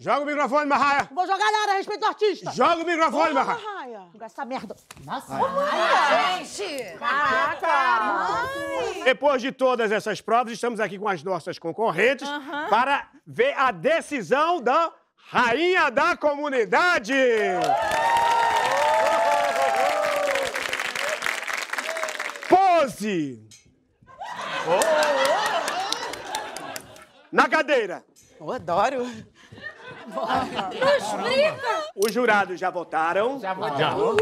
Joga o microfone, Marraia. Vou jogar nada, respeito o artista. Joga o microfone, Marraia. Marraia. Joga essa merda. Nossa, Gente! Caraca. Depois de todas essas provas, estamos aqui com as nossas concorrentes para ver a decisão da Rainha da Comunidade. Pose. Na cadeira. Eu adoro. Não explica! Os jurados já votaram. já vou.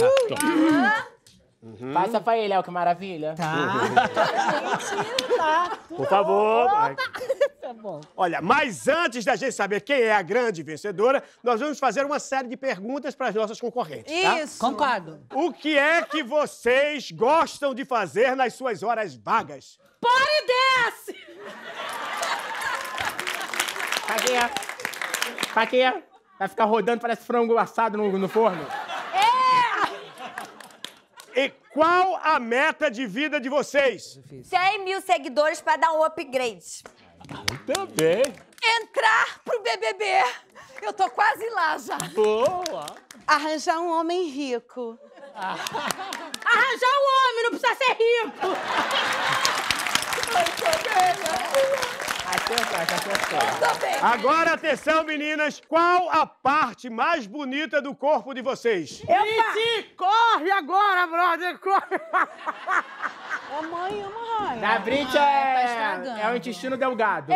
Passa pra ele, ó, que maravilha. Por favor. Tá bom. Olha, mas antes da gente saber quem é a grande vencedora, nós vamos fazer uma série de perguntas para as nossas concorrentes, tá? Isso! Concordo. O que é que vocês gostam de fazer nas suas horas vagas? Para e desce! Pra quê? Vai ficar rodando, parece frango assado no forno? E qual a meta de vida de vocês? 100 mil seguidores pra dar um upgrade. Também. Entrar pro BBB. Eu tô quase lá já. Boa. Arranjar um homem rico. Arranjar um homem, não precisa ser rico. Tô bem. Agora, atenção, meninas. Qual a parte mais bonita do corpo de vocês? Corre agora, brother, corre. Ô, mãe, ô, Marraia. Da Brit é o intestino delgado.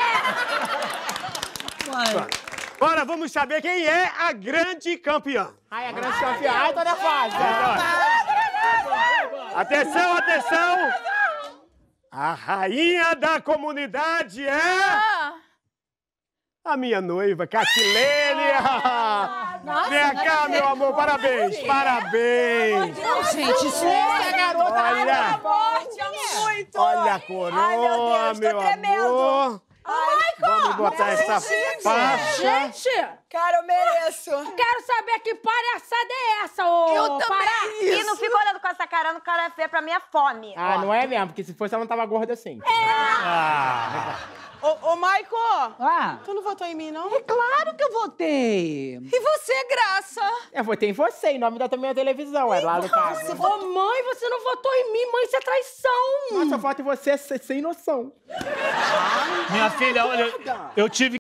Agora vamos saber quem é a grande campeã. Ai, a grande campeã. Ai, tô nervosa. Atenção, atenção. A rainha da comunidade é... a minha noiva, Catilene. Vem cá, meu amor, parabéns, parabéns. Gente, isso é garota. Olha, Muito. olha a coroa, Ai, meu Deus, tô meu tremendo. amor. Vamos botar essa faixa. Gente, cara, eu mereço. Quero saber que palhaçada é essa, ô. Eu também. E não fica olhando com essa cara, não quero ver pra minha fome. Ah, não é mesmo? Porque se fosse, ela não tava gorda assim. Ô, Maico, Ah, tu não votou em mim, não? claro que eu votei. E você, Graça? Eu votei em você, em nome da minha televisão, é lá no caso. Ô, mãe, você não votou em mim. Mãe, isso é traição. Nossa, eu voto em você sem noção. Minha filha, olha, eu tive